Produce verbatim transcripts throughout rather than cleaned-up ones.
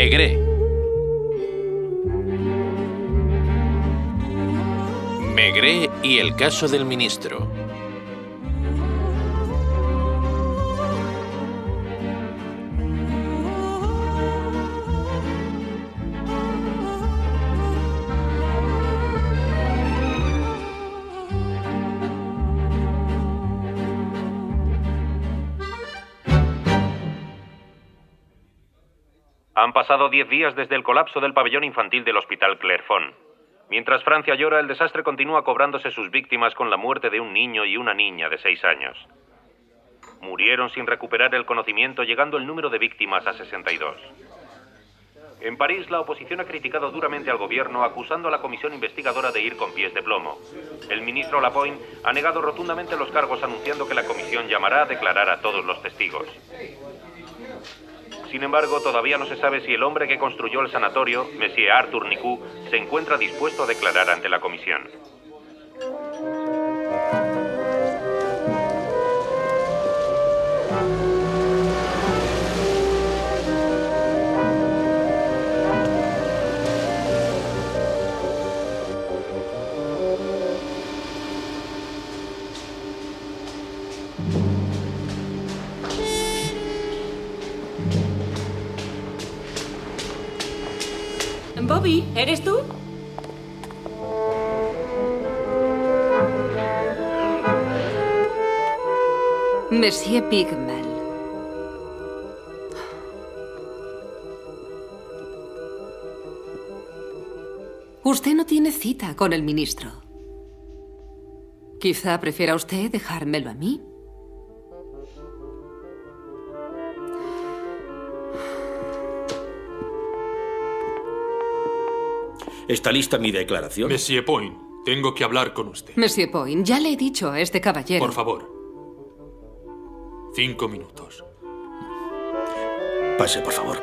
Maigret. Maigret y el caso del ministro. Han pasado diez días desde el colapso del pabellón infantil del Hospital Clerfont. Mientras Francia llora, el desastre continúa cobrándose sus víctimas con la muerte de un niño y una niña de seis años. Murieron sin recuperar el conocimiento, llegando el número de víctimas a sesenta y dos. En París, la oposición ha criticado duramente al gobierno, acusando a la comisión investigadora de ir con pies de plomo. El ministro Lapointe ha negado rotundamente los cargos, anunciando que la comisión llamará a declarar a todos los testigos. Sin embargo, todavía no se sabe si el hombre que construyó el sanatorio, Monsieur Arthur Nicou, se encuentra dispuesto a declarar ante la comisión. Bobby, ¿eres tú? Monsieur Pigmal. Usted no tiene cita con el ministro. Quizá prefiera usted dejármelo a mí. ¿Está lista mi declaración? Monsieur Point, tengo que hablar con usted. Monsieur Point, ya le he dicho a este caballero... Por favor. Cinco minutos. Pase, por favor.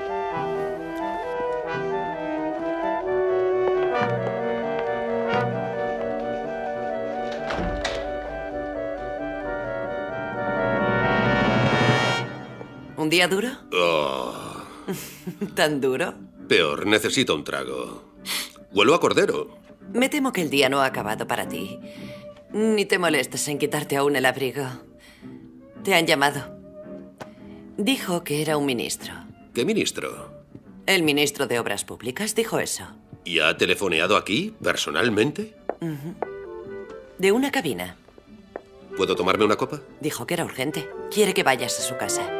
¿Un día duro? Oh. ¿Tan duro? Peor, necesito un trago. Huelo a cordero. Me temo que el día no ha acabado para ti. Ni te molestes en quitarte aún el abrigo. Te han llamado. Dijo que era un ministro. ¿Qué ministro? El ministro de Obras Públicas dijo eso. ¿Y ha telefoneado aquí, personalmente? Uh-huh. De una cabina. ¿Puedo tomarme una copa? Dijo que era urgente. Quiere que vayas a su casa.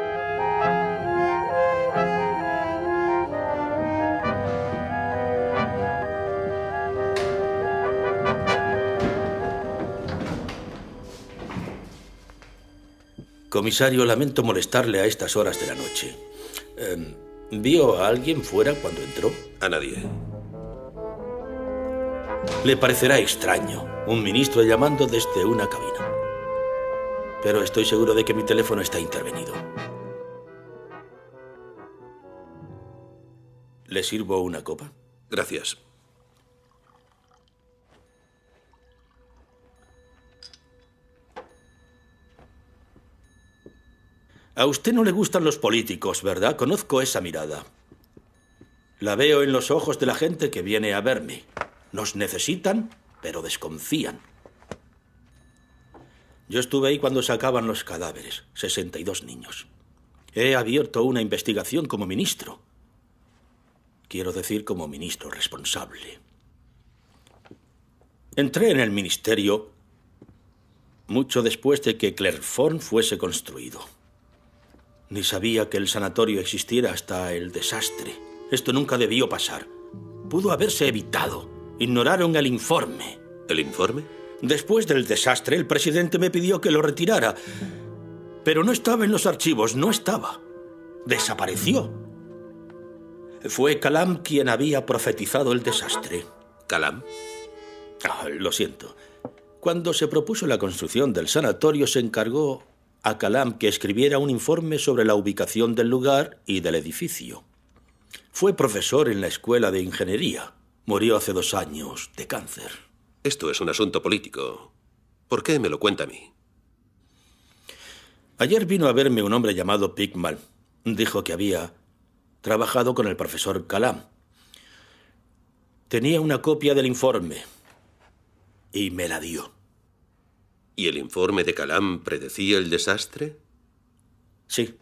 Comisario, lamento molestarle a estas horas de la noche. Eh, ¿Vio a alguien fuera cuando entró? A nadie. Le parecerá extraño un ministro llamando desde una cabina. Pero estoy seguro de que mi teléfono está intervenido. ¿Le sirvo una copa? Gracias. A usted no le gustan los políticos, ¿verdad? Conozco esa mirada. La veo en los ojos de la gente que viene a verme. Nos necesitan, pero desconfían. Yo estuve ahí cuando sacaban los cadáveres, sesenta y dos niños. He abierto una investigación como ministro. Quiero decir, como ministro responsable. Entré en el ministerio mucho después de que Clerfont fuese construido. Ni sabía que el sanatorio existiera hasta el desastre. Esto nunca debió pasar. Pudo haberse evitado. Ignoraron el informe. ¿El informe? Después del desastre, el presidente me pidió que lo retirara. Pero no estaba en los archivos, no estaba. Desapareció. Fue Calam quien había profetizado el desastre. ¿Calam? Oh, lo siento. Cuando se propuso la construcción del sanatorio, se encargó a Calam que escribiera un informe sobre la ubicación del lugar y del edificio. Fue profesor en la escuela de ingeniería. Murió hace dos años de cáncer. Esto es un asunto político. ¿Por qué me lo cuenta a mí? Ayer vino a verme un hombre llamado Pigmal. Dijo que había trabajado con el profesor Calam. Tenía una copia del informe y me la dio. ¿Y el informe de Calam predecía el desastre? Sí.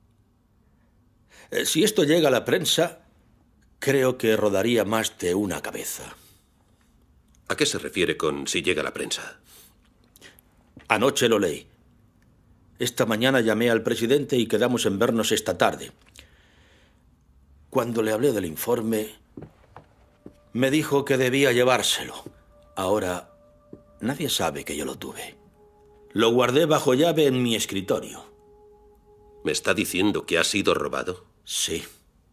Si esto llega a la prensa, creo que rodaría más de una cabeza. ¿A qué se refiere con si llega a la prensa? Anoche lo leí. Esta mañana llamé al presidente y quedamos en vernos esta tarde. Cuando le hablé del informe, me dijo que debía llevárselo. Ahora, nadie sabe que yo lo tuve. Lo guardé bajo llave en mi escritorio. ¿Me está diciendo que ha sido robado? Sí.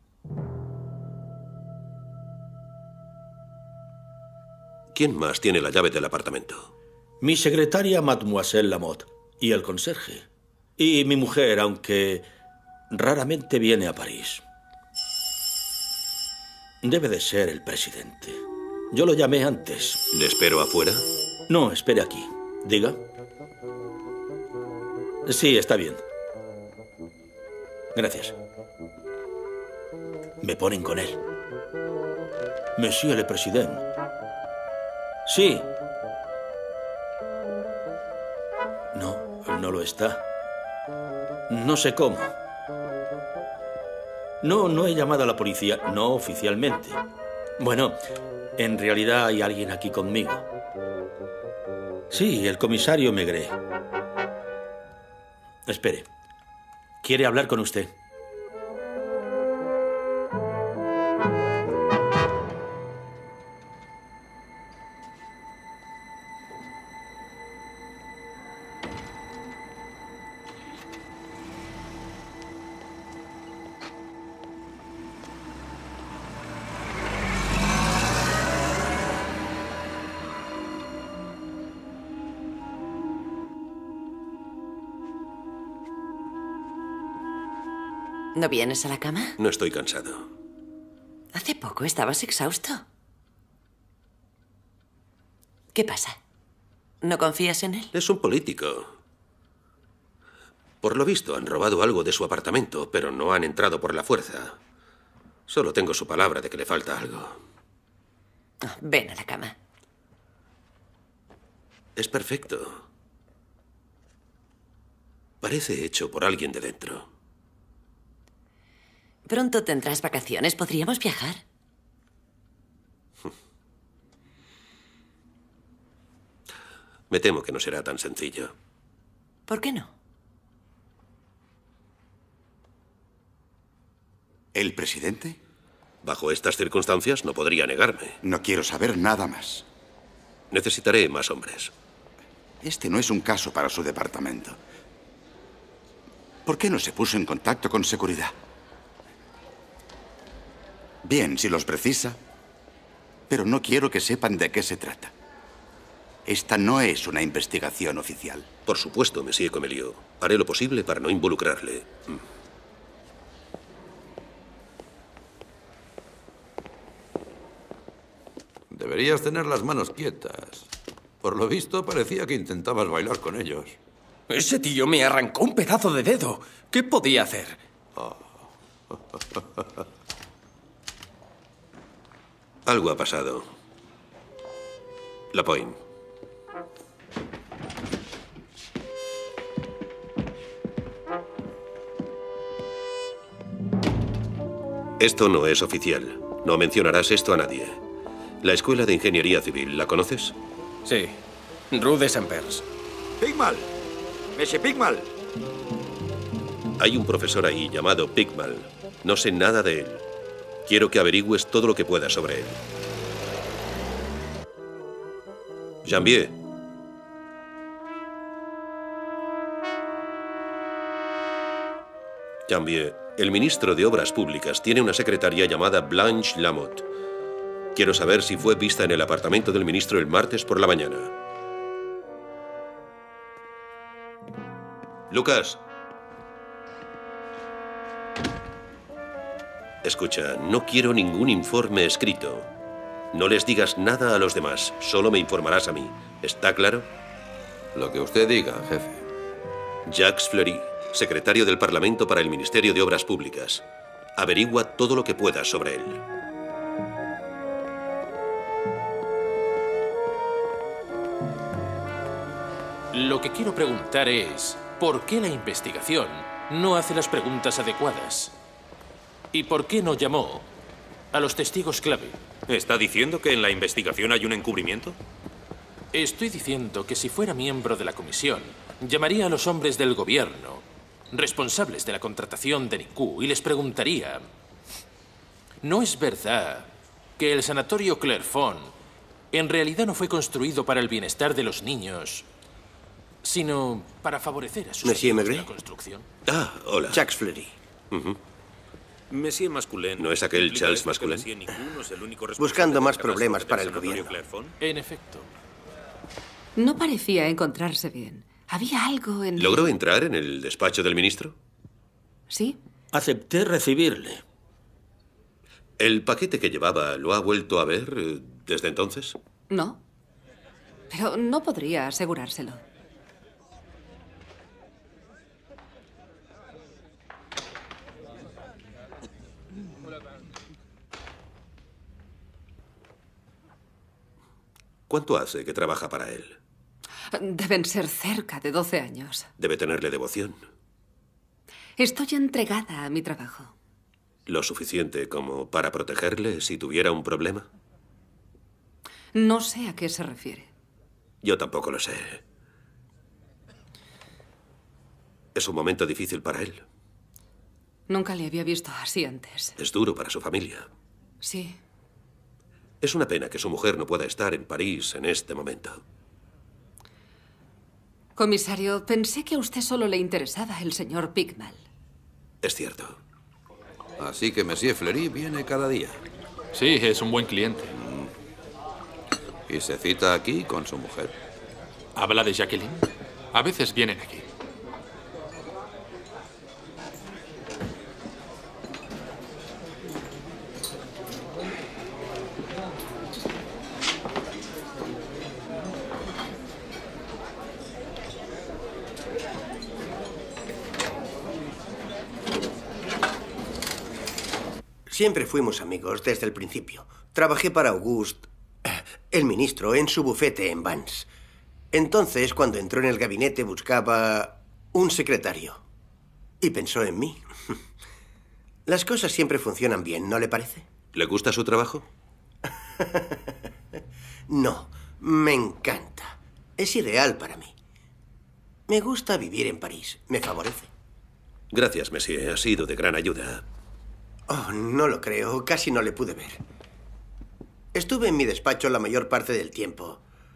¿Quién más tiene la llave del apartamento? Mi secretaria, Mademoiselle Lamotte, y el conserje. Y mi mujer, aunque raramente viene a París. Debe de ser el presidente. Yo lo llamé antes. ¿Le espero afuera? No, espere aquí. Diga. Sí, está bien. Gracias. Me ponen con él. Monsieur le Président. Sí. No, no lo está. No sé cómo. No, no he llamado a la policía, no oficialmente. Bueno, en realidad hay alguien aquí conmigo. Sí, el comisario Maigret. Espere. ¿Quiere hablar con usted? ¿No vienes a la cama? No estoy cansado. Hace poco estabas exhausto. ¿Qué pasa? ¿No confías en él? Es un político. Por lo visto, han robado algo de su apartamento, pero no han entrado por la fuerza. Solo tengo su palabra de que le falta algo. Oh, ven a la cama. Es perfecto. Parece hecho por alguien de dentro. Pronto tendrás vacaciones. ¿Podríamos viajar? Me temo que no será tan sencillo. ¿Por qué no? ¿El presidente? Bajo estas circunstancias no podría negarme. No quiero saber nada más. Necesitaré más hombres. Este no es un caso para su departamento. ¿Por qué no se puso en contacto con seguridad? Bien, si los precisa. Pero no quiero que sepan de qué se trata. Esta no es una investigación oficial. Por supuesto, Monsieur Comeliot. Haré lo posible para no involucrarle. Deberías tener las manos quietas. Por lo visto, parecía que intentabas bailar con ellos. Ese tío me arrancó un pedazo de dedo. ¿Qué podía hacer? Oh. Algo ha pasado. Lapointe. Esto no es oficial. No mencionarás esto a nadie. La Escuela de Ingeniería Civil, ¿la conoces? Sí. Rue de Saint-Pers. Pigmal. Monsieur Pigmal. Hay un profesor ahí llamado Pigmal. No sé nada de él. Quiero que averigües todo lo que puedas sobre él. Janvier. Janvier, el ministro de Obras Públicas tiene una secretaria llamada Blanche Lamotte. Quiero saber si fue vista en el apartamento del ministro el martes por la mañana. Lucas. Escucha, no quiero ningún informe escrito. No les digas nada a los demás, solo me informarás a mí. ¿Está claro? Lo que usted diga, jefe. Jacques Fleury, secretario del Parlamento para el Ministerio de Obras Públicas. Averigua todo lo que puedas sobre él. Lo que quiero preguntar es, ¿por qué la investigación no hace las preguntas adecuadas? ¿Y por qué no llamó a los testigos clave? ¿Está diciendo que en la investigación hay un encubrimiento? Estoy diciendo que si fuera miembro de la comisión, llamaría a los hombres del gobierno, responsables de la contratación de Niku, y les preguntaría, ¿no es verdad que el sanatorio Clairfont en realidad no fue construido para el bienestar de los niños, sino para favorecer a sus Monsieur amigos de Maigret. la construcción? Ah, hola. Jacques Fleury. Uh-huh. Monsieur Masculin. ¿No es aquel ¿Implica Charles esto que Masculin? Monsieur Nicoux no es el único responsable Buscando del más catástrofe problemas del para el sanatorio gobierno. Clairfont? En efecto. No parecía encontrarse bien. Había algo en... ¿Logró entrar en el despacho del ministro? Sí. Acepté recibirle. ¿El paquete que llevaba lo ha vuelto a ver eh, desde entonces? No. Pero no podría asegurárselo. ¿Cuánto hace que trabaja para él? Deben ser cerca de doce años. Debe tenerle devoción. Estoy entregada a mi trabajo. ¿Lo suficiente como para protegerle si tuviera un problema? No sé a qué se refiere. Yo tampoco lo sé. Es un momento difícil para él. Nunca le había visto así antes. Es duro para su familia. Sí. Es una pena que su mujer no pueda estar en París en este momento. Comisario, pensé que a usted solo le interesaba el señor Pigmal. Es cierto. Así que Monsieur Fleury viene cada día. Sí, es un buen cliente. Y se cita aquí con su mujer. ¿Habla de Jacqueline? A veces vienen aquí. Siempre fuimos amigos desde el principio. Trabajé para Auguste, el ministro, en su bufete en Vans. Entonces, cuando entró en el gabinete, buscaba un secretario. Y pensó en mí. Las cosas siempre funcionan bien, ¿no le parece? ¿Le gusta su trabajo? No, me encanta. Es ideal para mí. Me gusta vivir en París. Me favorece. Gracias, Monsieur. Ha sido de gran ayuda. Oh, no lo creo. Casi no le pude ver. Estuve en mi despacho la mayor parte del tiempo.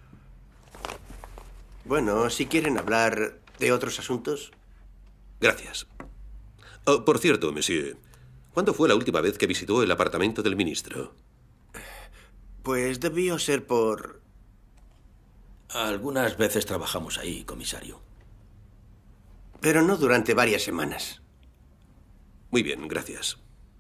Bueno, si quieren hablar de otros asuntos. Gracias. Oh, por cierto, Monsieur, ¿cuándo fue la última vez que visitó el apartamento del ministro? Pues debió ser por... Algunas veces trabajamos ahí, comisario. Pero no durante varias semanas. Muy bien, gracias.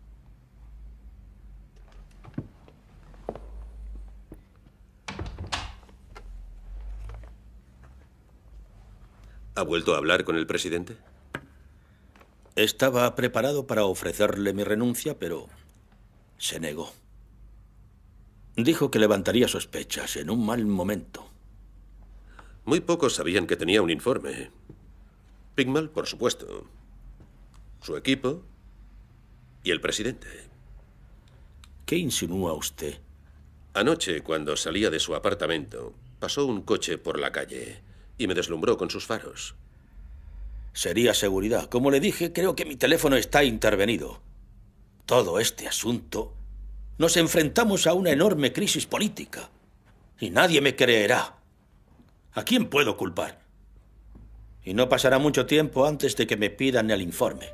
¿Ha vuelto a hablar con el presidente? Estaba preparado para ofrecerle mi renuncia, pero se negó. Dijo que levantaría sospechas en un mal momento. Muy pocos sabían que tenía un informe. Pigmal, por supuesto. Su equipo y el presidente. ¿Qué insinúa usted? Anoche, cuando salía de su apartamento, pasó un coche por la calle y me deslumbró con sus faros. Sería seguridad. Como le dije, creo que mi teléfono está intervenido. Todo este asunto... Nos enfrentamos a una enorme crisis política. Y nadie me creerá. ¿A quién puedo culpar? Y no pasará mucho tiempo antes de que me pidan el informe.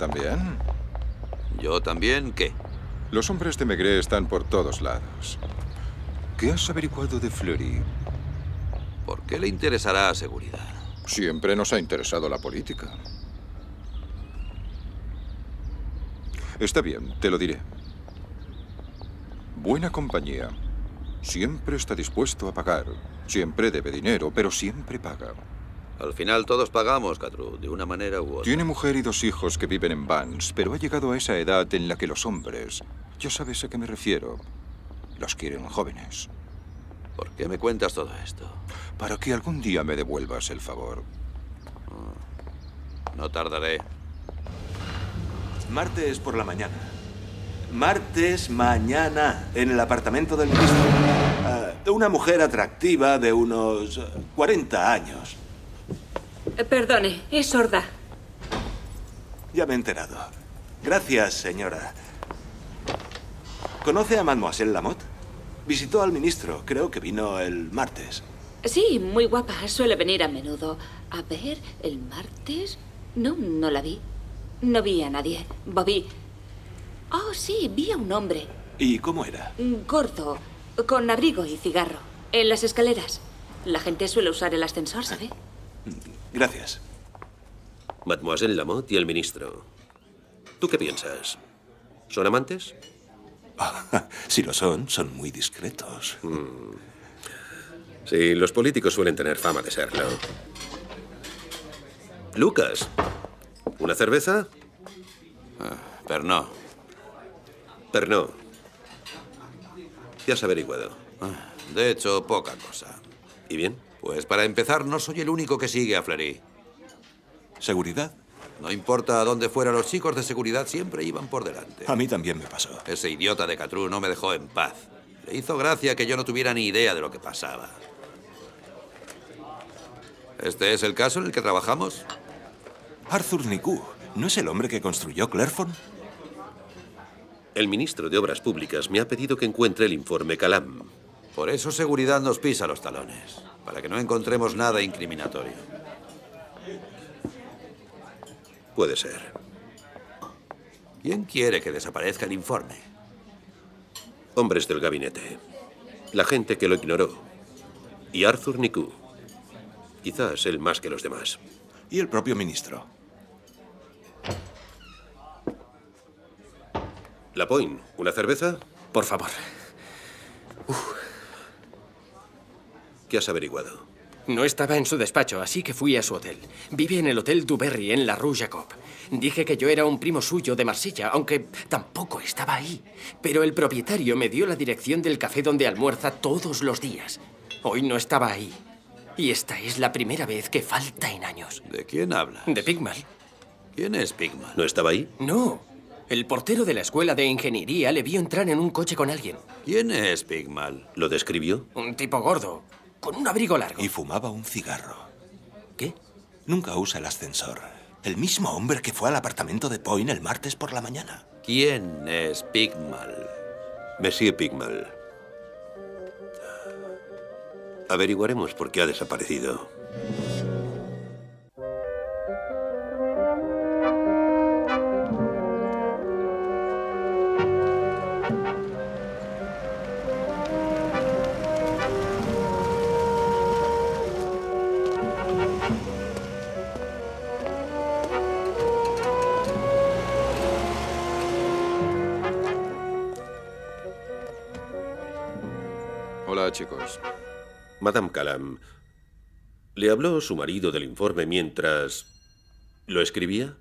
también? ¿Yo también qué? Los hombres de Maigret están por todos lados. ¿Qué has averiguado de Fleury? ¿Por qué le interesará seguridad? Siempre nos ha interesado la política. Está bien, te lo diré. Buena compañía. Siempre está dispuesto a pagar. Siempre debe dinero, pero siempre paga. Al final todos pagamos, Catrú, de una manera u otra. Tiene mujer y dos hijos que viven en Vans, pero ha llegado a esa edad en la que los hombres, ya sabes a qué me refiero, los quieren jóvenes. ¿Por qué me cuentas todo esto? Para que algún día me devuelvas el favor. No tardaré. Martes por la mañana. Martes mañana, en el apartamento del ministro. Uh, una mujer atractiva de unos cuarenta años. Eh, Perdone, es sorda. Ya me he enterado. Gracias, señora. ¿Conoce a Mademoiselle Lamotte? Visitó al ministro. Creo que vino el martes. Sí, muy guapa. Suele venir a menudo. A ver, ¿el martes? No, no la vi. No vi a nadie. Bobby. Oh, sí, vi a un hombre. ¿Y cómo era? Gordo, con abrigo y cigarro. En las escaleras. La gente suele usar el ascensor, ¿sabe? Gracias. Mademoiselle Lamotte y el ministro. ¿Tú qué piensas? ¿Son amantes? Ah, si lo son, son muy discretos. Mm. Sí, los políticos suelen tener fama de serlo. Lucas, ¿una cerveza? Ah, Pernod. Pernod. ¿Qué has averiguado? Ah, de hecho, poca cosa. ¿Y bien? Pues para empezar, no soy el único que sigue a Fleury. ¿Seguridad? No importa a dónde fuera, los chicos de seguridad siempre iban por delante. A mí también me pasó. Ese idiota de Catrú no me dejó en paz. Le hizo gracia que yo no tuviera ni idea de lo que pasaba. ¿Este es el caso en el que trabajamos? Arthur Nicou, ¿no es el hombre que construyó Clairefonds? El ministro de Obras Públicas me ha pedido que encuentre el informe Calam. Por eso seguridad nos pisa los talones, para que no encontremos nada incriminatorio. Puede ser. ¿Quién quiere que desaparezca el informe? Hombres del gabinete. La gente que lo ignoró. Y Arthur Nicou. Quizás él más que los demás. Y el propio ministro. Lapointe, ¿una cerveza? Por favor. Uf. ¿Qué has averiguado? No estaba en su despacho, así que fui a su hotel. Vive en el Hotel Duberry, en la Rue Jacob. Dije que yo era un primo suyo de Marsella, aunque tampoco estaba ahí. Pero el propietario me dio la dirección del café donde almuerza todos los días. Hoy no estaba ahí. Y esta es la primera vez que falta en años. ¿De quién hablas? De Pigmal. ¿Quién es Pigmal? ¿No estaba ahí? No. El portero de la escuela de ingeniería le vio entrar en un coche con alguien. ¿Quién es Pigmal? ¿Lo describió? Un tipo gordo, con un abrigo largo. Y fumaba un cigarro. ¿Qué? Nunca usa el ascensor. El mismo hombre que fue al apartamento de Point el martes por la mañana. ¿Quién es Pigmal? Monsieur Pigmal. Averiguaremos por qué ha desaparecido. Hola, chicos. Madame Calam, ¿le habló su marido del informe mientras lo escribía?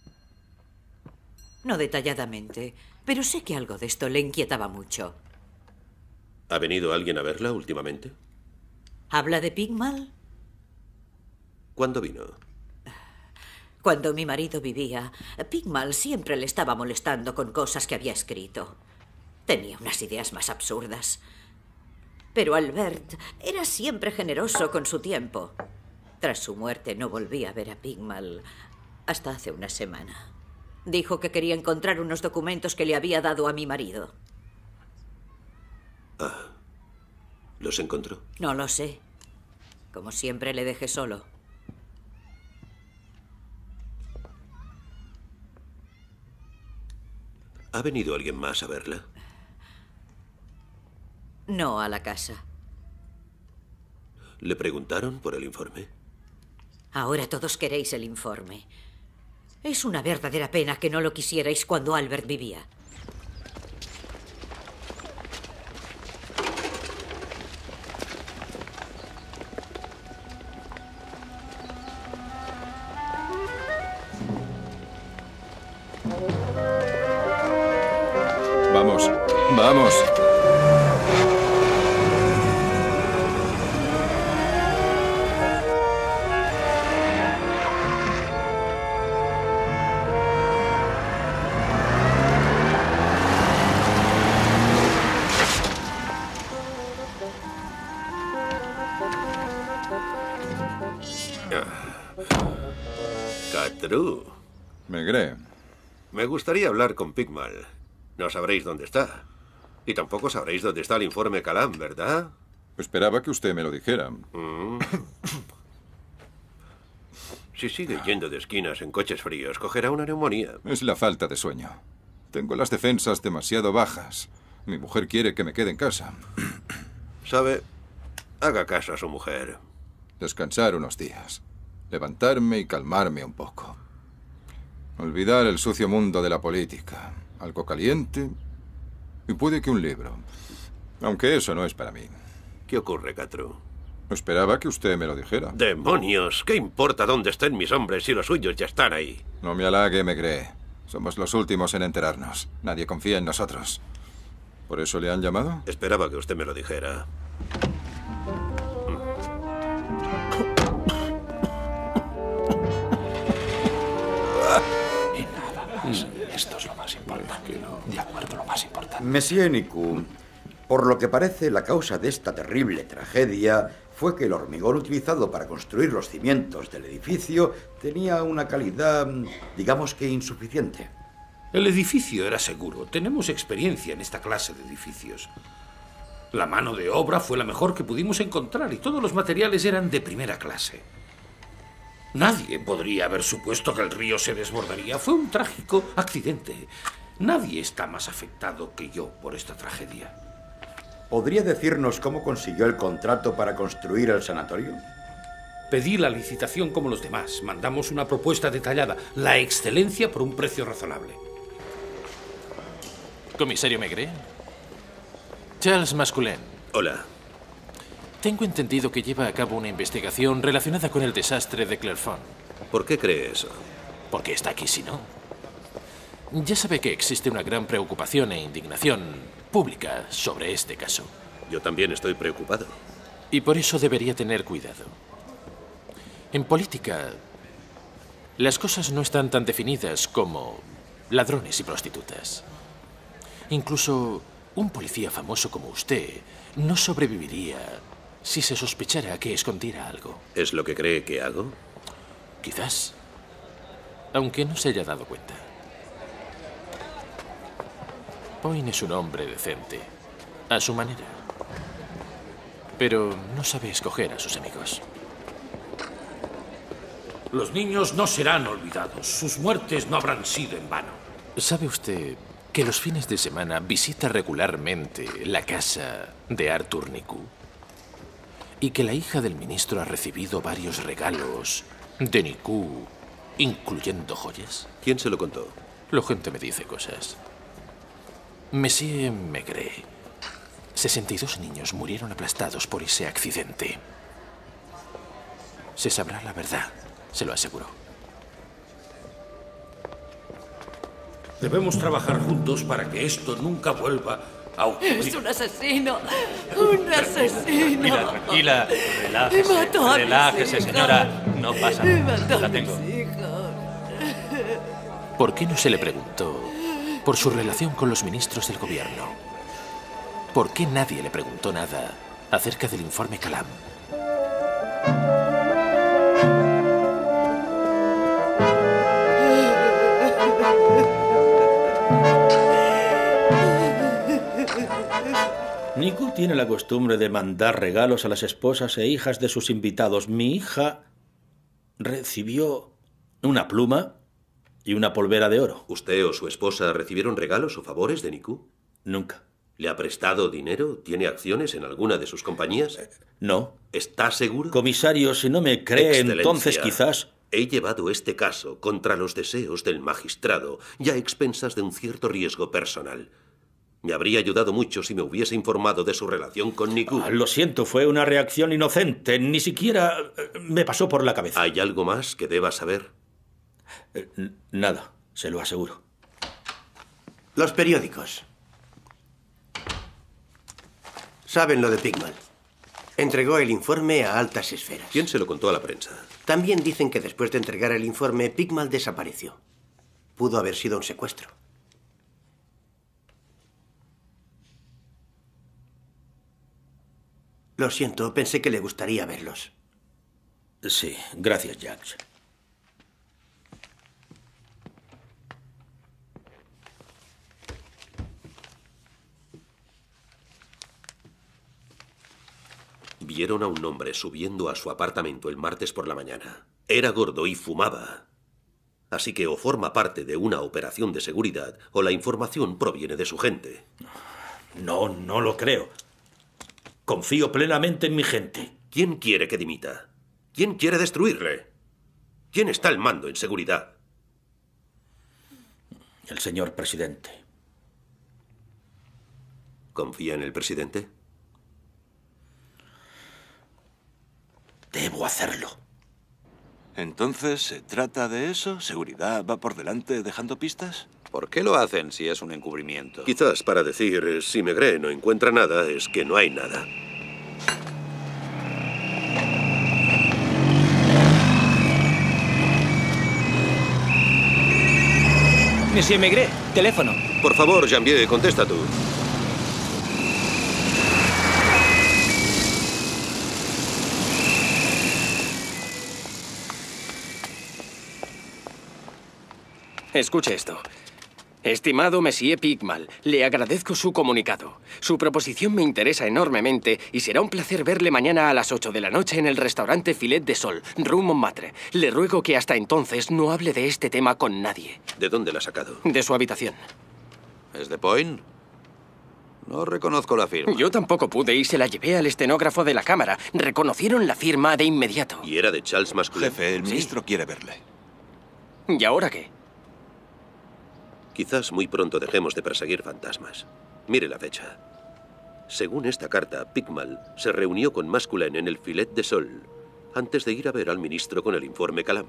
No detalladamente, pero sé que algo de esto le inquietaba mucho. ¿Ha venido alguien a verla últimamente? ¿Habla de Pigmal? ¿Cuándo vino? Cuando mi marido vivía, Pigmal siempre le estaba molestando con cosas que había escrito. Tenía unas ideas más absurdas. Pero Albert era siempre generoso con su tiempo. Tras su muerte no volví a ver a Pigmal hasta hace una semana. Dijo que quería encontrar unos documentos que le había dado a mi marido. Ah, ¿los encontró? No lo sé. Como siempre le dejé solo. ¿Ha venido alguien más a verla? No a la casa. ¿Le preguntaron por el informe? Ahora todos queréis el informe. Es una verdadera pena que no lo quisierais cuando Albert vivía. Vamos, vamos. Catru. Maigret. Me gustaría hablar con Pigmal. No sabréis dónde está. Y tampoco sabréis dónde está el informe Calam, ¿verdad? Esperaba que usted me lo dijera. Mm. Si sigue yendo de esquinas en coches fríos, cogerá una neumonía. Es la falta de sueño. Tengo las defensas demasiado bajas. Mi mujer quiere que me quede en casa. ¿Sabe? Haga caso a su mujer. Descansar unos días. Levantarme y calmarme un poco. Olvidar el sucio mundo de la política. Algo caliente y puede que un libro. Aunque eso no es para mí. ¿Qué ocurre, Catru? Esperaba que usted me lo dijera. ¡Demonios! ¿Qué importa dónde estén mis hombres si los suyos ya están ahí? No me halague, Maigret. Somos los últimos en enterarnos. Nadie confía en nosotros. ¿Por eso le han llamado? Esperaba que usted me lo dijera. Esto es lo más importante. De acuerdo, lo más importante. Monsieur Nicou, por lo que parece, la causa de esta terrible tragedia fue que el hormigón utilizado para construir los cimientos del edificio tenía una calidad, digamos que insuficiente. El edificio era seguro. Tenemos experiencia en esta clase de edificios. La mano de obra fue la mejor que pudimos encontrar y todos los materiales eran de primera clase. Nadie podría haber supuesto que el río se desbordaría. Fue un trágico accidente. Nadie está más afectado que yo por esta tragedia. ¿Podría decirnos cómo consiguió el contrato para construir el sanatorio? Pedí la licitación como los demás. Mandamos una propuesta detallada. La excelencia por un precio razonable. Comisario Maigret. Charles Masculin. Hola. Tengo entendido que lleva a cabo una investigación relacionada con el desastre de Clairefonds. ¿Por qué cree eso? Porque está aquí, si no. Ya sabe que existe una gran preocupación e indignación pública sobre este caso. Yo también estoy preocupado. Y por eso debería tener cuidado. En política, las cosas no están tan definidas como ladrones y prostitutas. Incluso un policía famoso como usted no sobreviviría si se sospechara que escondiera algo. ¿Es lo que cree que hago? Quizás. Aunque no se haya dado cuenta. Boyne es un hombre decente, a su manera. Pero no sabe escoger a sus amigos. Los niños no serán olvidados. Sus muertes no habrán sido en vano. ¿Sabe usted que los fines de semana visita regularmente la casa de Arthur Nicou? Y que la hija del ministro ha recibido varios regalos de Nicou, incluyendo joyas. ¿Quién se lo contó? La gente me dice cosas. Monsieur Maigret, sesenta y dos niños murieron aplastados por ese accidente. Se sabrá la verdad, se lo aseguro. Debemos trabajar juntos para que esto nunca vuelva a ocurrir. Es un asesino. Un asesino. Tranquila, tranquila. Relájese. Mató a Relájese, mis señora. No pasa nada. La tengo. ¿Por qué no se le preguntó por su relación con los ministros del gobierno? ¿Por qué nadie le preguntó nada acerca del informe Calam? Nicou tiene la costumbre de mandar regalos a las esposas e hijas de sus invitados. Mi hija recibió una pluma Y una polvera de oro. ¿Usted o su esposa recibieron regalos o favores de Niku? Nunca. ¿Le ha prestado dinero? ¿Tiene acciones en alguna de sus compañías? No. ¿Está seguro? Comisario, si no me cree, Excelencia, entonces quizás... He llevado este caso contra los deseos del magistrado y a expensas de un cierto riesgo personal. Me habría ayudado mucho si me hubiese informado de su relación con Niku. Ah, lo siento, fue una reacción inocente. Ni siquiera me pasó por la cabeza. ¿Hay algo más que deba saber? Eh, nada, se lo aseguro. Los periódicos. Saben lo de Pigmal. Entregó el informe a altas esferas. ¿Quién se lo contó a la prensa? También dicen que después de entregar el informe, Pigmal desapareció. Pudo haber sido un secuestro. Lo siento, pensé que le gustaría verlos. Sí, gracias, Jax. Vieron a un hombre subiendo a su apartamento el martes por la mañana. Era gordo y fumaba. Así que o forma parte de una operación de seguridad o la información proviene de su gente. No, no lo creo. Confío plenamente en mi gente. ¿Quién quiere que dimita? ¿Quién quiere destruirle? ¿Quién está al mando en seguridad? El señor presidente. ¿Confía en el presidente? Debo hacerlo. Entonces, ¿se trata de eso? ¿Seguridad va por delante dejando pistas? ¿Por qué lo hacen si es un encubrimiento? Quizás para decir, si Maigret no encuentra nada, es que no hay nada. Monsieur Maigret, teléfono. Por favor, Janvier, contesta tú. Escuche esto. Estimado Monsieur Pigmal, le agradezco su comunicado. Su proposición me interesa enormemente y será un placer verle mañana a las ocho de la noche en el restaurante Filet de Sol, Rue Montmartre. Le ruego que hasta entonces no hable de este tema con nadie. ¿De dónde la ha sacado? De su habitación. ¿Es de Point? No reconozco la firma. Yo tampoco pude y se la llevé al estenógrafo de la cámara. Reconocieron la firma de inmediato. ¿Y era de Charles Masculin? Jefe, el Sí. ministro quiere verle. ¿Y ahora qué? Quizás muy pronto dejemos de perseguir fantasmas. Mire la fecha. Según esta carta, Pigmal se reunió con Masculin en el Filet de Sol antes de ir a ver al ministro con el informe Calam.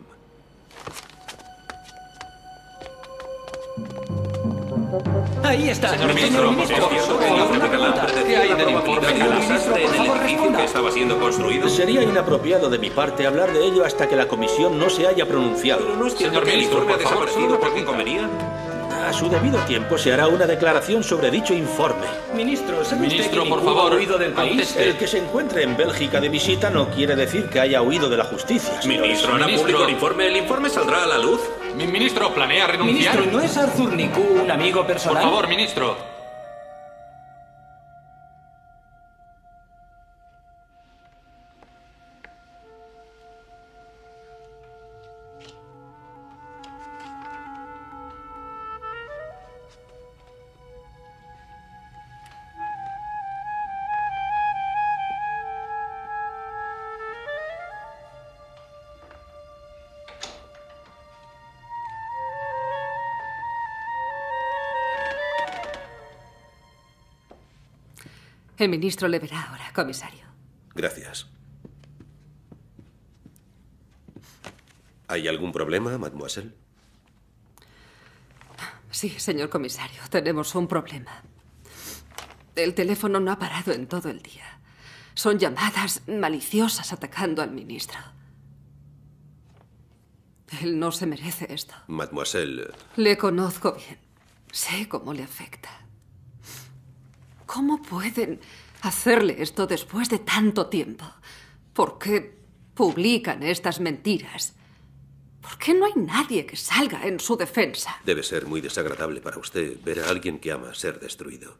Ahí está. Señor ministro, ¿es cierto que el informe Calam ¿qué hay del informe Calam en el edificio que estaba siendo construido? Sería inapropiado de mi parte hablar de ello hasta que la comisión no se haya pronunciado. Pero no es cierto que el informe ha desaparecido por qué convenía. A su debido tiempo se hará una declaración sobre dicho informe. Ministro, ¿sabe usted Ministro, que por Niku favor, ha huido del país? conteste. El que se encuentre en Bélgica de visita no quiere decir que haya huido de la justicia. señores. Ministro, ¿hará público el informe? ¿El informe saldrá a la luz? Mi ministro planea renunciar. Ministro, ¿no es Arthur Niku un amigo Por personal? favor, ministro. El ministro le verá ahora, comisario. Gracias. ¿Hay algún problema, mademoiselle? Sí, señor comisario, tenemos un problema. El teléfono no ha parado en todo el día. Son llamadas maliciosas atacando al ministro. Él no se merece esto. Mademoiselle, Le conozco bien. Sé cómo le afecta. ¿Cómo pueden hacerle esto después de tanto tiempo? ¿Por qué publican estas mentiras? ¿Por qué no hay nadie que salga en su defensa? debe ser muy desagradable para usted ver a alguien que ama ser destruido.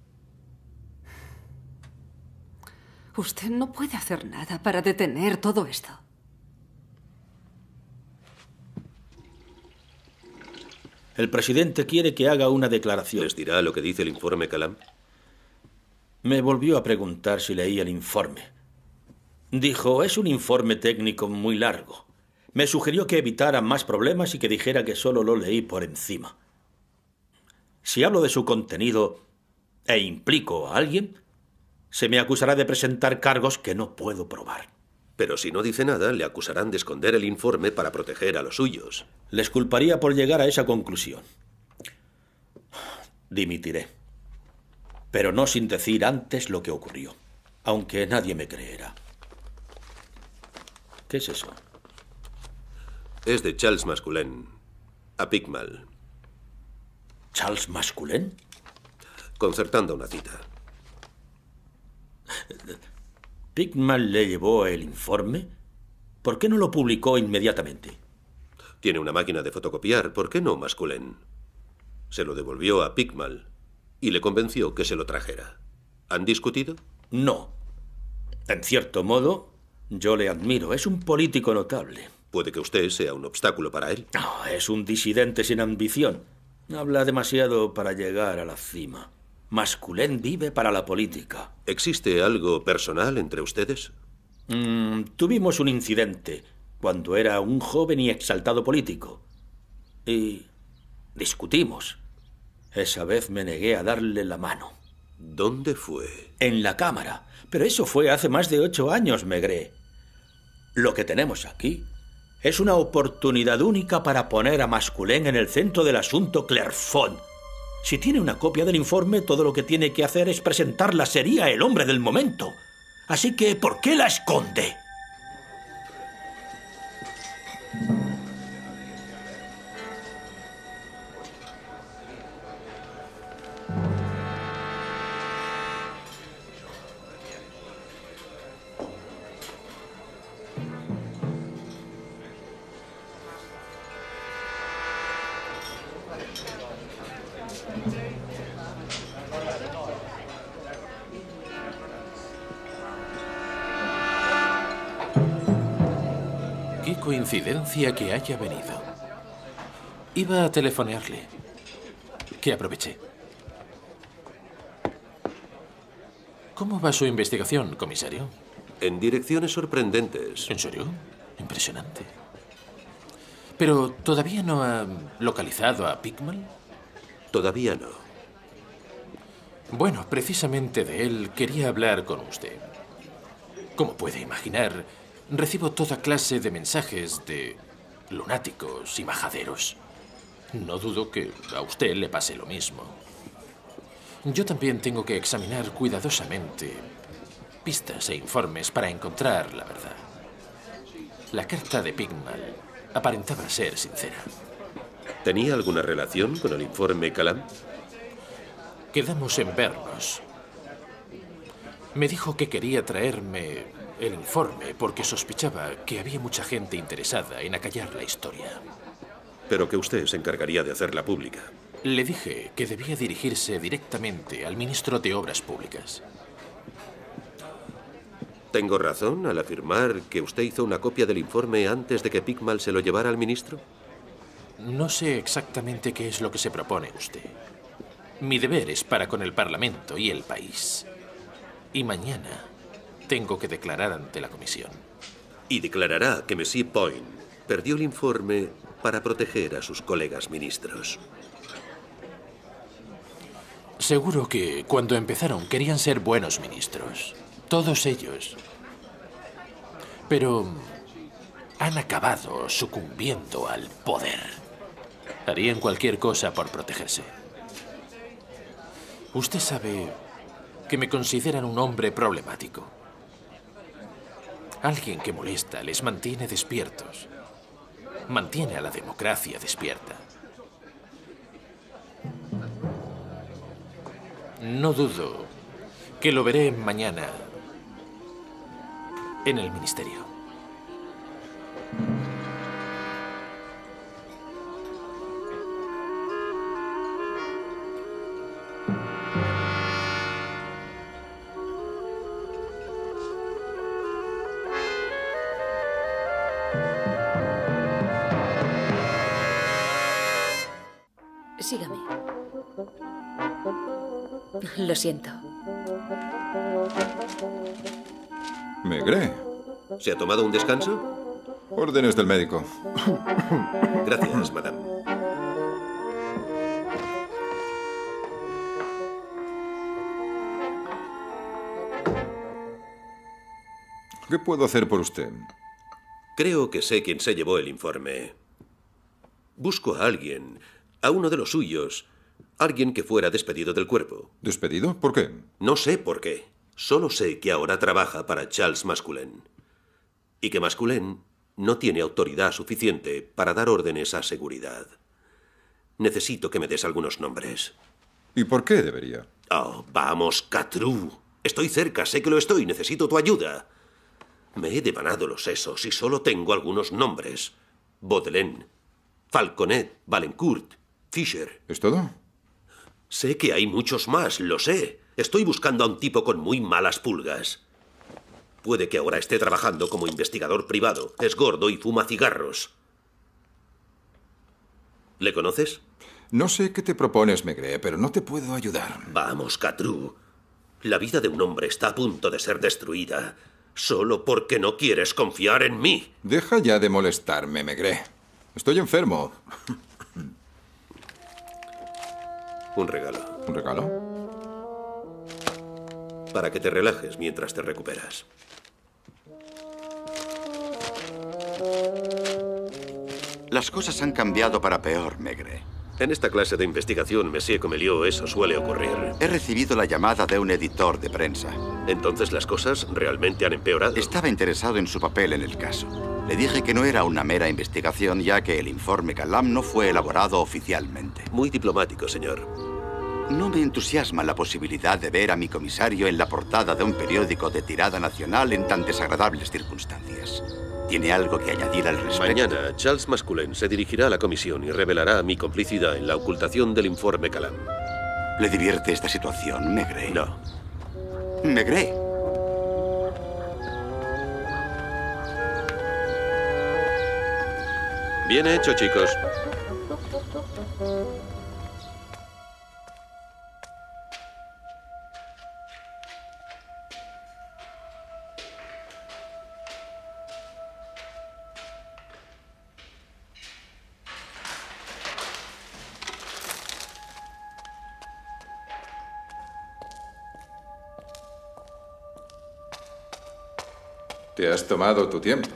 Usted no puede hacer nada para detener todo esto. El presidente quiere que haga una declaración. ¿Les dirá lo que dice el informe Calam? Me volvió a preguntar si leí el informe. Dijo, es un informe técnico muy largo. Me sugirió que evitara más problemas y que dijera que solo lo leí por encima. Si hablo de su contenido e implico a alguien, se me acusará de presentar cargos que no puedo probar. Pero si no dice nada, le acusarán de esconder el informe para proteger a los suyos. Les culparía por llegar a esa conclusión. Dimitiré. Pero no sin decir antes lo que ocurrió, aunque nadie me creerá. ¿Qué es eso? Es de Charles Masculin, a Picmal. ¿Charles Masculin? Concertando una cita. ¿Picmal le llevó el informe? ¿Por qué no lo publicó inmediatamente? Tiene una máquina de fotocopiar, ¿por qué no Masculin? Se lo devolvió a Picmal y le convenció que se lo trajera. ¿Han discutido? No. En cierto modo, yo le admiro. Es un político notable. Puede que usted sea un obstáculo para él. No, es un disidente sin ambición. Habla demasiado para llegar a la cima. Masculin vive para la política. ¿Existe algo personal entre ustedes? Mm, tuvimos un incidente cuando era un joven y exaltado político. Y discutimos. Esa vez me negué a darle la mano. ¿Dónde fue? En la Cámara. Pero eso fue hace más de ocho años, Maigret. Lo que tenemos aquí es una oportunidad única para poner a Masculin en el centro del asunto Clerfont. Si tiene una copia del informe, todo lo que tiene que hacer es presentarla. Sería el hombre del momento. Así que, ¿por qué la esconde? Qué coincidencia que haya venido. Iba a telefonearle. Que aproveché. ¿Cómo va su investigación, comisario? En direcciones sorprendentes. ¿En serio? Impresionante. ¿Pero todavía no ha localizado a Picmal? Todavía no. Bueno, precisamente de él quería hablar con usted. Como puede imaginar, recibo toda clase de mensajes de lunáticos y majaderos. No dudo que a usted le pase lo mismo. Yo también tengo que examinar cuidadosamente pistas e informes para encontrar la verdad. La carta de Picmal aparentaba ser sincera. ¿Tenía alguna relación con el informe Calam? Quedamos en vernos. Me dijo que quería traerme el informe porque sospechaba que había mucha gente interesada en acallar la historia. Pero que usted se encargaría de hacerla pública. Le dije que debía dirigirse directamente al ministro de Obras Públicas. ¿Tengo razón al afirmar que usted hizo una copia del informe antes de que Picmal se lo llevara al ministro? No sé exactamente qué es lo que se propone usted. Mi deber es para con el Parlamento y el país. Y mañana tengo que declarar ante la comisión. Y declarará que Monsieur Point perdió el informe para proteger a sus colegas ministros. Seguro que cuando empezaron querían ser buenos ministros. Todos ellos. Pero han acabado sucumbiendo al poder. Harían cualquier cosa por protegerse. Usted sabe que me consideran un hombre problemático. Alguien que molesta, les mantiene despiertos. Mantiene a la democracia despierta. No dudo que lo veré mañana en el ministerio. sígame. Lo siento. Maigret. ¿Se ha tomado un descanso? Órdenes del médico. Gracias, madame. ¿Qué puedo hacer por usted? Creo que sé quién se llevó el informe. Busco a alguien, a uno de los suyos, alguien que fuera despedido del cuerpo. ¿Despedido? ¿Por qué? No sé por qué. Solo sé que ahora trabaja para Charles Masculin. Y que Masculin no tiene autoridad suficiente para dar órdenes a seguridad. Necesito que me des algunos nombres. ¿Y por qué debería? Oh, vamos, Catrú. Estoy cerca, sé que lo estoy. Necesito tu ayuda. Me he devanado los sesos y solo tengo algunos nombres. Baudelaire, Falconet, Valencourt, Fischer. ¿Es todo? Sé que hay muchos más, lo sé. Estoy buscando a un tipo con muy malas pulgas. Puede que ahora esté trabajando como investigador privado. Es gordo y fuma cigarros. ¿Le conoces? No sé qué te propones, Maigret, pero no te puedo ayudar. Vamos, Catrú. La vida de un hombre está a punto de ser destruida solo porque no quieres confiar en mí. Deja ya de molestarme, Maigret. Estoy enfermo. Un regalo. ¿Un regalo? Para que te relajes mientras te recuperas. Las cosas han cambiado para peor, Maigret. En esta clase de investigación, Monsieur Comeliot, eso suele ocurrir. He recibido la llamada de un editor de prensa. ¿Entonces las cosas realmente han empeorado? Estaba interesado en su papel en el caso. Le dije que no era una mera investigación, ya que el informe Calam no fue elaborado oficialmente. Muy diplomático, señor. No me entusiasma la posibilidad de ver a mi comisario en la portada de un periódico de tirada nacional en tan desagradables circunstancias. ¿Tiene algo que añadir al respecto? Mañana, Charles Masculin se dirigirá a la comisión y revelará mi complicidad en la ocultación del informe Calam. ¿Le divierte esta situación, Maigret? No. Maigret. Bien hecho, chicos. Te has tomado tu tiempo.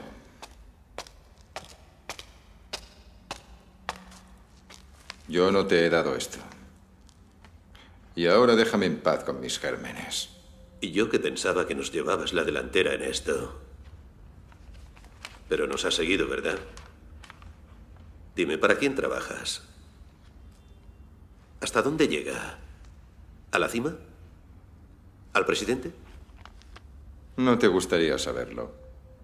Yo no te he dado esto. Y ahora déjame en paz con mis gérmenes. Y yo que pensaba que nos llevabas la delantera en esto. Pero nos has seguido, ¿verdad? Dime, ¿para quién trabajas? ¿Hasta dónde llega? ¿A la cima? ¿Al presidente? No te gustaría saberlo.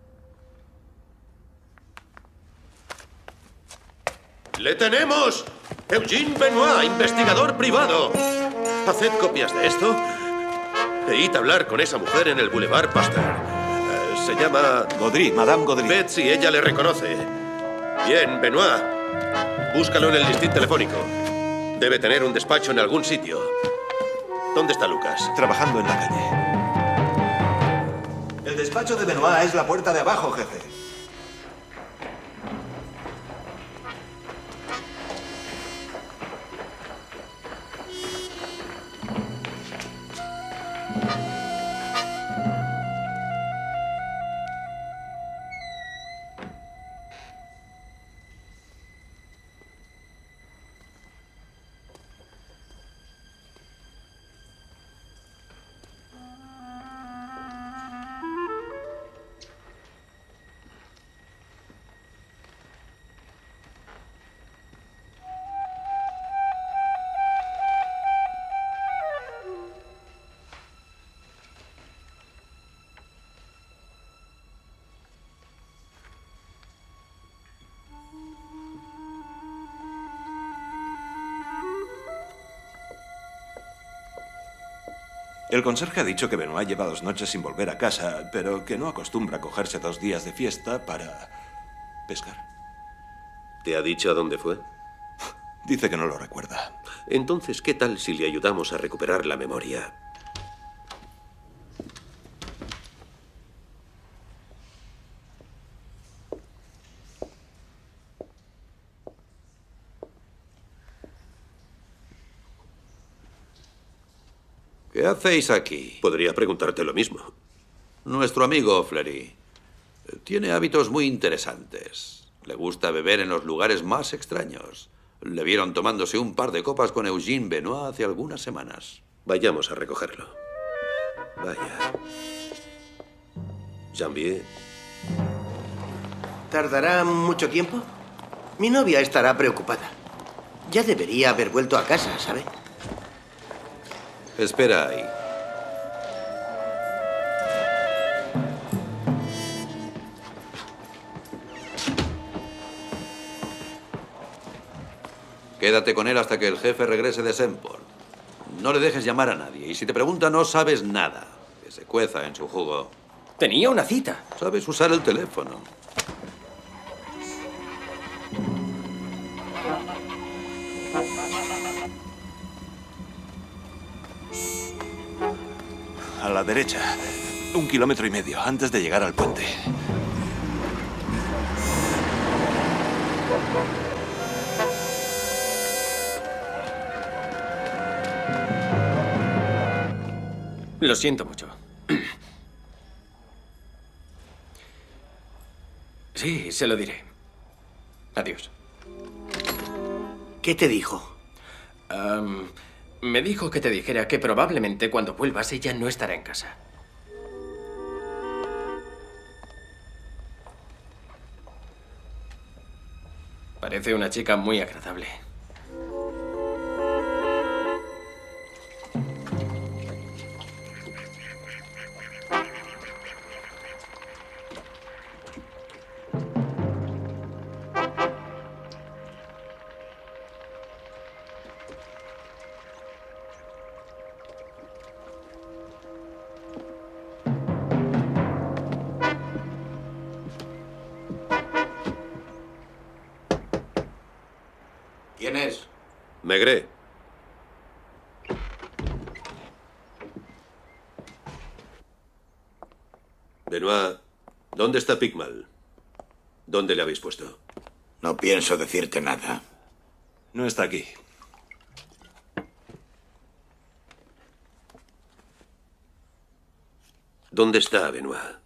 ¡Le tenemos! Eugene Benoit, investigador privado. Haced copias de esto e id a hablar con esa mujer en el Boulevard Pasteur. Eh, se llama... Gaudry, Madame Gaudry. Betsy, ella le reconoce. Bien, Benoit. Búscalo en el listín telefónico. Debe tener un despacho en algún sitio. ¿Dónde está Lucas? Trabajando en la calle. El despacho de Benoit es la puerta de abajo, jefe. El conserje ha dicho que Benoit lleva dos noches sin volver a casa, pero que no acostumbra cogerse dos días de fiesta para pescar. ¿Te ha dicho a dónde fue? Dice que no lo recuerda. Entonces, ¿qué tal si le ayudamos a recuperar la memoria? ¿Qué hacéis aquí? Podría preguntarte lo mismo. Nuestro amigo Fleury tiene hábitos muy interesantes. Le gusta beber en los lugares más extraños. Le vieron tomándose un par de copas con Eugene Benoit hace algunas semanas. Vayamos a recogerlo. Vaya. Janvier. ¿Tardará mucho tiempo? Mi novia estará preocupada. Ya debería haber vuelto a casa, ¿sabe? Espera ahí. Quédate con él hasta que el jefe regrese de Semport. No le dejes llamar a nadie. Y si te pregunta, no sabes nada. Que se cueza en su jugo. Tenía una cita. Sabes usar el teléfono. A la derecha. Un kilómetro y medio antes de llegar al puente. Lo siento mucho. Sí, se lo diré. Adiós. ¿Qué te dijo? Um, me dijo que te dijera que probablemente cuando vuelvas ella no estará en casa. Parece una chica muy agradable. ¿Quién es? Maigret. Benoit, ¿dónde está Pigmal? ¿Dónde le habéis puesto? No pienso decirte nada. No está aquí. ¿Dónde está Benoit?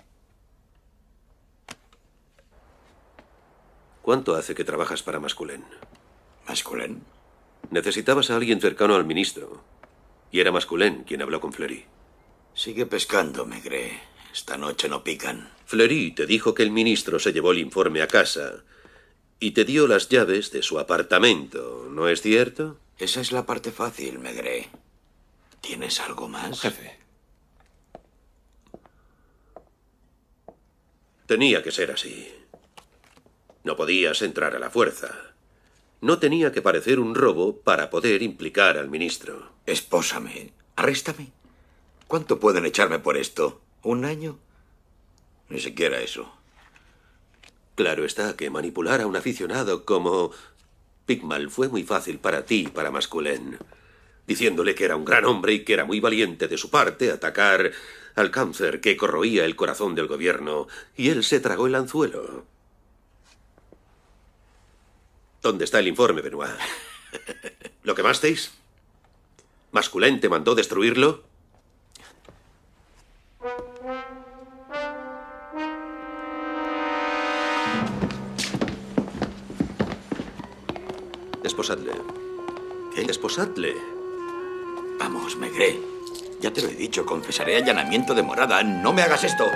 ¿Cuánto hace que trabajas para Masculén? ¿Masculén? Necesitabas a alguien cercano al ministro. Y era Masculén quien habló con Fleury. Sigue pescando, Maigret. Esta noche no pican. Fleury te dijo que el ministro se llevó el informe a casa y te dio las llaves de su apartamento, ¿no es cierto? Esa es la parte fácil, Maigret. ¿Tienes algo más? Jefe. Tenía que ser así. No podías entrar a la fuerza. No tenía que parecer un robo para poder implicar al ministro. Espósame. Arréstame. ¿Cuánto pueden echarme por esto? ¿Un año? Ni siquiera eso. Claro está que manipular a un aficionado como Pigmal fue muy fácil para ti y para Masculén. Diciéndole que era un gran hombre y que era muy valiente de su parte atacar al cáncer que corroía el corazón del gobierno. Y él se tragó el anzuelo. ¿Dónde está el informe, Benoit? ¿Lo quemasteis? ¿Masculén te mandó destruirlo? Esposadle. ¿Qué? Esposadle. Vamos, Maigret. Ya te lo he dicho, confesaré allanamiento de morada. ¡No me hagas esto!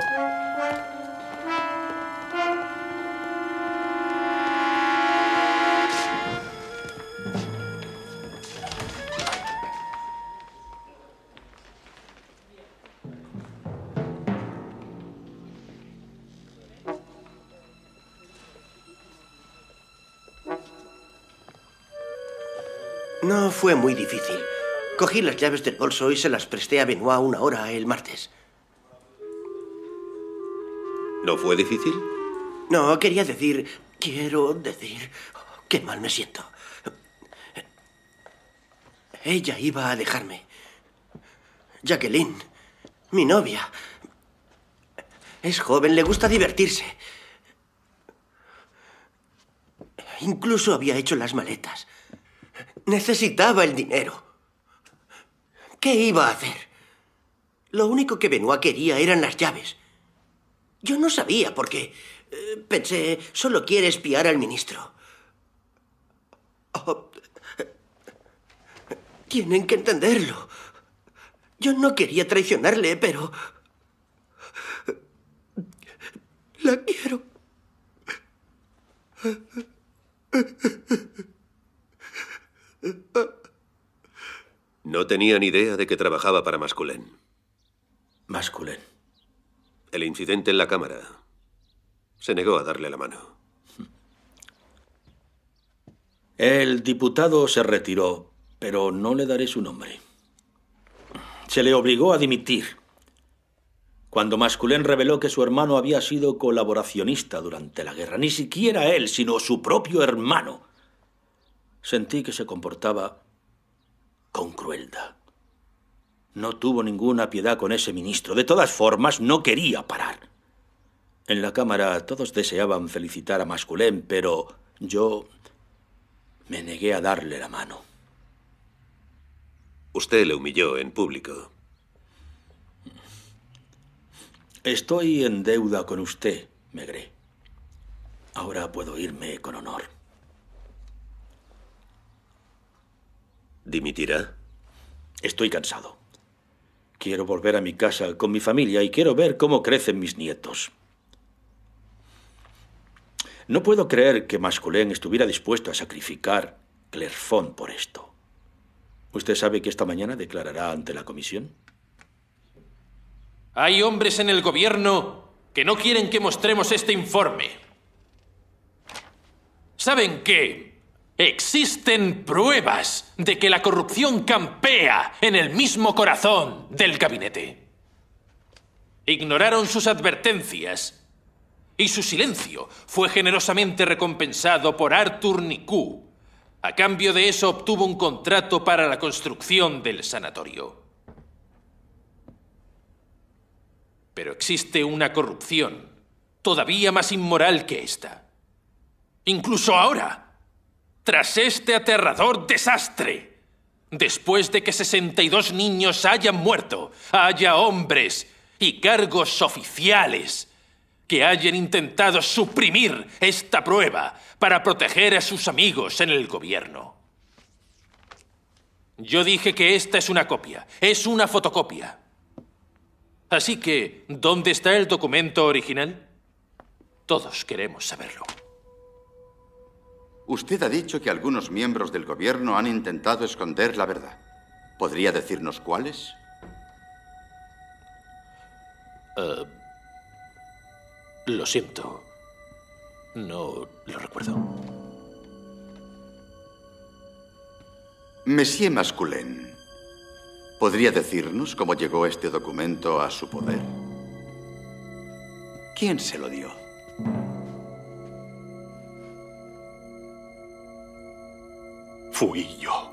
No fue muy difícil. Cogí las llaves del bolso y se las presté a Benoit una hora el martes. ¿No fue difícil? No, quería decir... Quiero decir... Qué mal me siento. ella iba a dejarme. Jacqueline, mi novia. Es joven, le gusta divertirse. Incluso había hecho las maletas. Necesitaba el dinero. ¿Qué iba a hacer? Lo único que Benoit quería eran las llaves. Yo no sabía por qué. Eh, pensé, solo quiere espiar al ministro. Oh, tienen que entenderlo. Yo no quería traicionarle, pero... la quiero. No tenía ni idea de que trabajaba para Masculén. Masculén. El incidente en la cámara. Se negó a darle la mano. El diputado se retiró, pero no le daré su nombre. Se le obligó a dimitir cuando Masculén reveló que su hermano había sido colaboracionista durante la guerra. Ni siquiera él, sino su propio hermano. Sentí que se comportaba con crueldad. No tuvo ninguna piedad con ese ministro. De todas formas, no quería parar. En la Cámara todos deseaban felicitar a Masculén, pero yo me negué a darle la mano. Usted le humilló en público. Estoy en deuda con usted, Maigret. Ahora puedo irme con honor. ¿Dimitirá? Estoy cansado. Quiero volver a mi casa con mi familia y quiero ver cómo crecen mis nietos. No puedo creer que Masculén estuviera dispuesto a sacrificar Clerfont por esto. ¿Usted sabe que esta mañana declarará ante la comisión? Hay hombres en el gobierno que no quieren que mostremos este informe. ¿Saben qué? Existen pruebas de que la corrupción campea en el mismo corazón del gabinete. Ignoraron sus advertencias y su silencio fue generosamente recompensado por Arthur Nicou. A cambio de eso obtuvo un contrato para la construcción del sanatorio. Pero existe una corrupción todavía más inmoral que esta. Incluso ahora, tras este aterrador desastre, después de que sesenta y dos niños hayan muerto, haya hombres y cargos oficiales que hayan intentado suprimir esta prueba para proteger a sus amigos en el gobierno. Yo dije que esta es una copia, es una fotocopia. Así que, ¿dónde está el documento original? Todos queremos saberlo. Usted ha dicho que algunos miembros del gobierno han intentado esconder la verdad. ¿Podría decirnos cuáles? Uh, lo siento. No lo recuerdo. Monsieur Masculén, ¿podría decirnos cómo llegó este documento a su poder? ¿Quién se lo dio? Fui yo.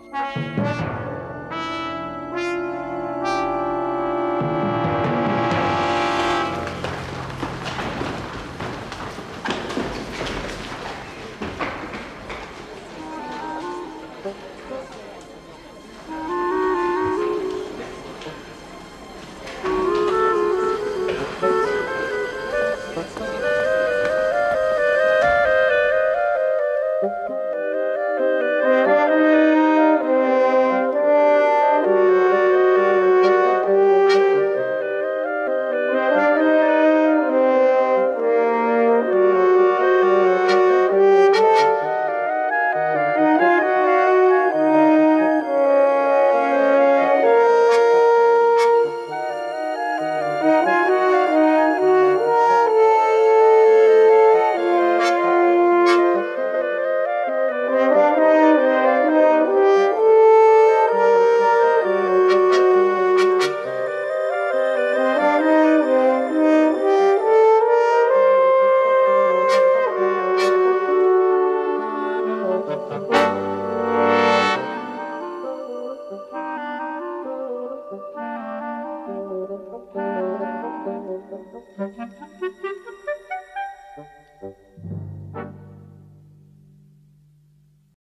Thank you.